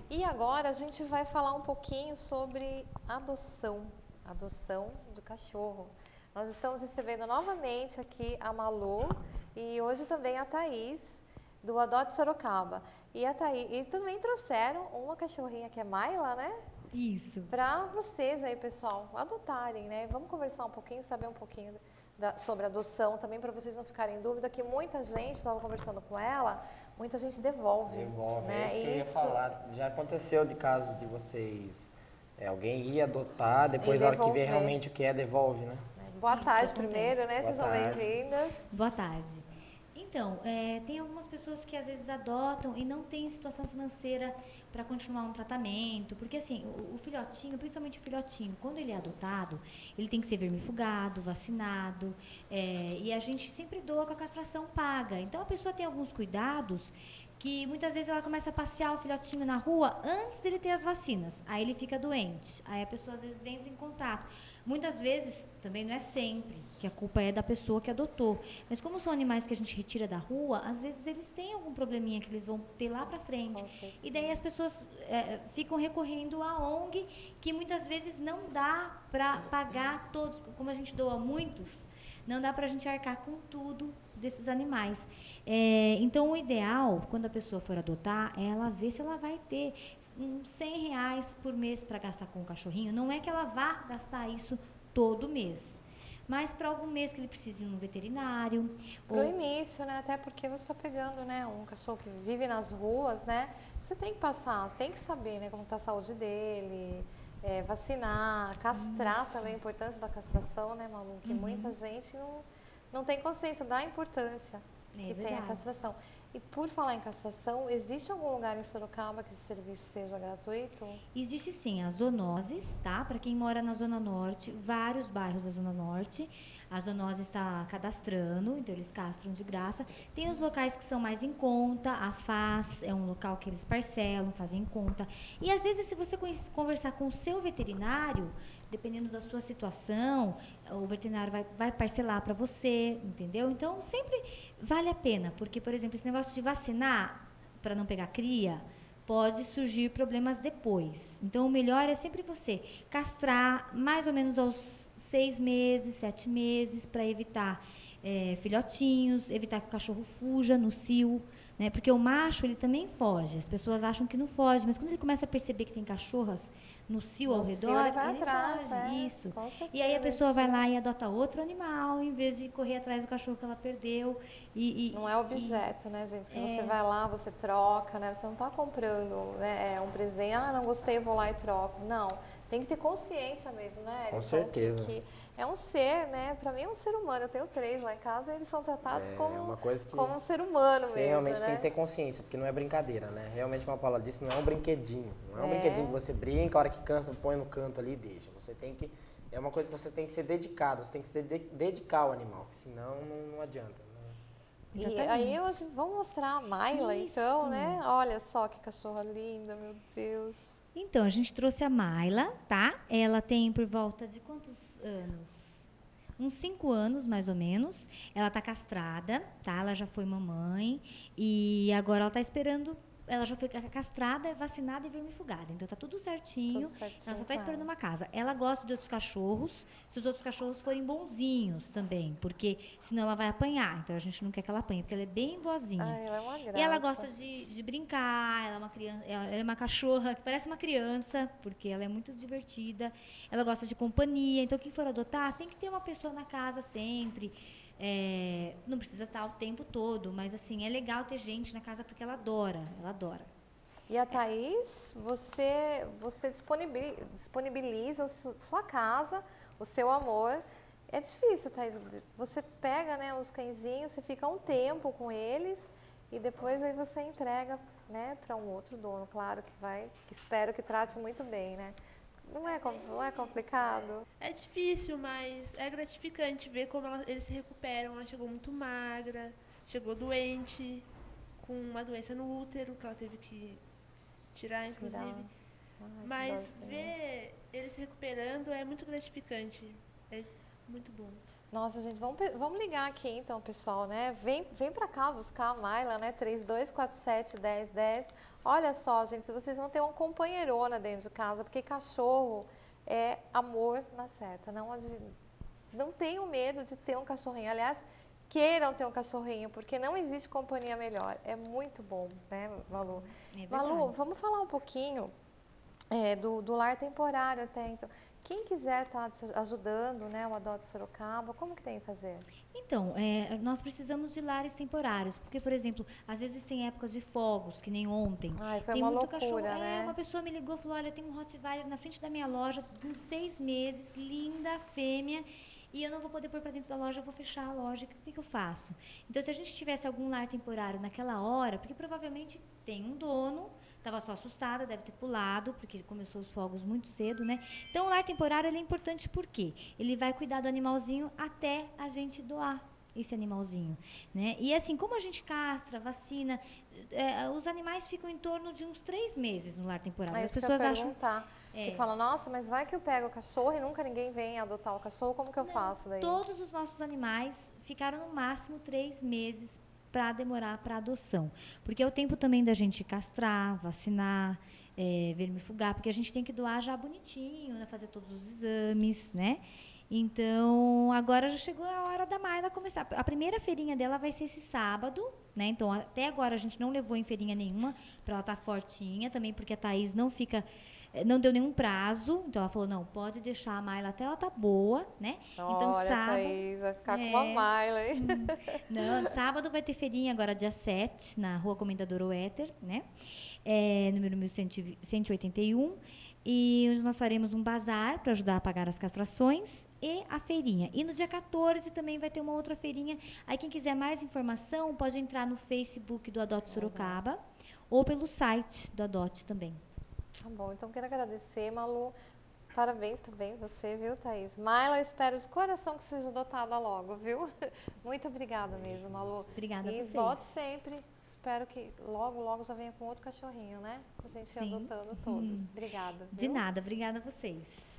E agora a gente vai falar um pouquinho sobre adoção do cachorro. Nós estamos recebendo novamente aqui a Malu e hoje também a Thaís, do Adote Sorocaba. E também trouxeram uma cachorrinha que é Maila, né? Isso. Para vocês aí, pessoal, adotarem, né? Vamos conversar um pouquinho, saber um pouquinho sobre adoção, também para vocês não ficarem em dúvida, que muita gente, estava conversando com ela, muita gente devolve. Devolve, né? é isso que eu ia falar. Já aconteceu de casos de vocês, alguém ir adotar, depois na hora que vê realmente o que é, devolve, né? Boa tarde acontece. primeiro, né? Boa Sejam tarde. bem-vindas. Boa tarde. Então, tem algumas pessoas que às vezes adotam e não têm situação financeira para continuar um tratamento, porque assim, o filhotinho, principalmente o filhotinho, quando ele é adotado, ele tem que ser vermifugado, vacinado, e a gente sempre doa com a castração paga. Então a pessoa tem alguns cuidados que muitas vezes ela começa a passear o filhotinho na rua antes dele ter as vacinas. Aí ele fica doente. Aí a pessoa às vezes entra em contato. Muitas vezes, também não é sempre, que a culpa é da pessoa que adotou. Mas como são animais que a gente retira da rua, às vezes eles têm algum probleminha que eles vão ter lá pra frente. E daí as pessoas ficam recorrendo à ONG, que muitas vezes não dá para pagar todos, como a gente doa muitos, não dá para a gente arcar com tudo desses animais. Então, o ideal, quando a pessoa for adotar, é ela ver se ela vai ter uns R$100 por mês para gastar com o cachorrinho. Não é que ela vá gastar isso todo mês, mas para algum mês que ele precise ir no veterinário. Pro início, né? Até porque você está pegando, né, um cachorro que vive nas ruas, né? Você tem que passar, tem que saber, né, como está a saúde dele, vacinar, castrar também, a importância da castração, né, Malu? Que muita gente não tem consciência da importância que tem a castração. E por falar em castração, existe algum lugar em Sorocaba que esse serviço seja gratuito? Existe sim, as zoonoses, tá? Para quem mora na Zona Norte, vários bairros da Zona Norte, a zoonose está cadastrando, então eles castram de graça. Tem os locais que são mais em conta, a FAS é um local que eles parcelam, fazem em conta. E às vezes, se você conversar com o seu veterinário, dependendo da sua situação, o veterinário vai parcelar para você, entendeu? Então, sempre vale a pena, porque, por exemplo, esse negócio de vacinar para não pegar cria, pode surgir problemas depois. Então, o melhor é sempre você castrar mais ou menos aos 6 meses, 7 meses, para evitar filhotinhos, evitar que o cachorro fuja no cio, né? Porque o macho, ele também foge. As pessoas acham que não foge, mas quando ele começa a perceber que tem cachorras no cio ao redor, ele vai atrás, foge. Isso. Com certeza. E aí a pessoa vai lá e adota outro animal, em vez de correr atrás do cachorro que ela perdeu. Não é objeto, né, gente? Que você vai lá, você troca, né? Você não está comprando, né, um presente, não gostei, eu vou lá e troco. Não. Tem que ter consciência mesmo, né? Com certeza. Que é um ser, né? Pra mim é um ser humano. Eu tenho 3 lá em casa e eles são tratados como um ser humano mesmo. Você realmente né? tem que ter consciência, porque não é brincadeira, né? Realmente, como a Paula disse, não é um brinquedinho. Não é um brinquedinho que você brinca, a hora que cansa, põe no canto ali e deixa. Você tem que. É uma coisa que você tem que ser dedicado, você tem que se dedicar ao animal, senão não adianta. E aí hoje vamos mostrar a Maila, então, né? Olha só que cachorra linda, meu Deus. Então, a gente trouxe a Maila, tá? Ela tem por volta de quantos anos? Uns 5 anos, mais ou menos. Ela tá castrada, tá? Ela já foi mamãe e agora ela tá esperando. Ela já foi castrada, vacinada e vermifugada. Então tá tudo certinho. Ela só tá esperando uma casa. Ela gosta de outros cachorros, se os outros cachorros forem bonzinhos também, porque senão ela vai apanhar. Então a gente não quer que ela apanhe, porque ela é bem boazinha. Ela é uma graça. E ela gosta de brincar, ela é uma criança, ela é uma cachorra que parece uma criança, porque ela é muito divertida. Ela gosta de companhia. Então quem for adotar tem que ter uma pessoa na casa sempre. Não precisa estar o tempo todo, mas assim, é legal ter gente na casa porque ela adora. E a Thaís, você disponibiliza sua casa, o seu amor. É difícil, Thaís. Você pega, né, os cãezinhos, você fica um tempo com eles e depois aí você entrega, né, para um outro dono, claro que espero que trate muito bem, né? Não é complicado? É difícil, mas é gratificante ver como eles se recuperam. Ela chegou muito magra, chegou doente, com uma doença no útero, que ela teve que tirar, inclusive. Mas ver eles se recuperando é muito gratificante. É muito bom. Nossa, gente, vamos ligar aqui então, pessoal, né? Vem pra cá buscar a Mayla, né? 3247-1010. Olha só, gente, se vocês vão ter uma companheirona dentro de casa, porque cachorro é amor na certa. Não tenham medo de ter um cachorrinho. Aliás, queiram ter um cachorrinho, porque não existe companhia melhor. É muito bom, né, Malu? É Malu, verdade. vamos falar um pouquinho do lar temporário até então. Quem quiser estar te ajudando, né, o Adote Sorocaba, como que tem que fazer? Então, nós precisamos de lares temporários, porque, por exemplo, às vezes tem épocas de fogos, que nem ontem. Ai, foi Tem uma muito loucura, cachorro. né? Uma pessoa me ligou e falou, olha, tem um Rottweiler na frente da minha loja, com 6 meses, linda, fêmea, e eu não vou poder pôr para dentro da loja, eu vou fechar a loja, o que eu faço? Então, se a gente tivesse algum lar temporário naquela hora, porque provavelmente tem um dono, estava só assustada, deve ter pulado, porque começou os fogos muito cedo, né? Então, o lar temporário ele é importante porque ele vai cuidar do animalzinho até a gente doar esse animalzinho, né? E assim, como a gente castra, vacina, os animais ficam em torno de uns 3 meses no lar temporário. As Isso que eu pessoas ia acham... perguntar. Que fala, nossa, mas vai que eu pego o cachorro e nunca ninguém vem adotar o cachorro, como que eu faço daí? Todos os nossos animais ficaram no máximo 3 meses para demorar para adoção. Porque é o tempo também da gente castrar, vacinar, vermifugar, porque a gente tem que doar já bonitinho, né, fazer todos os exames, né? Então, agora já chegou a hora da Mayla começar. A primeira feirinha dela vai ser esse sábado, né? Então, até agora a gente não levou em feirinha nenhuma, para ela estar fortinha, também porque a Thaís não deu nenhum prazo, então ela falou, não, pode deixar a Mayla até ela tá boa, né? Então, Olha, sábado... Thaís, vai ficar com uma Mayla, hein? Não, sábado vai ter feirinha agora, dia 7, na Rua Comendador Oéter, né? Número 1181. E onde nós faremos um bazar para ajudar a pagar as castrações e a feirinha. E no dia 14 também vai ter uma outra feirinha. Aí quem quiser mais informação pode entrar no Facebook do Adote Sorocaba ou pelo site do Adote também. Tá bom, então quero agradecer, Malu. Parabéns também você, viu, Thaís? Mayla, espero de coração que seja adotada logo, viu? Muito obrigada mesmo, Malu. Obrigada a E vocês. volte sempre. Espero que logo já venha com outro cachorrinho, né? A gente ir Sim. adotando todos. Obrigada. De viu? nada, obrigada a vocês.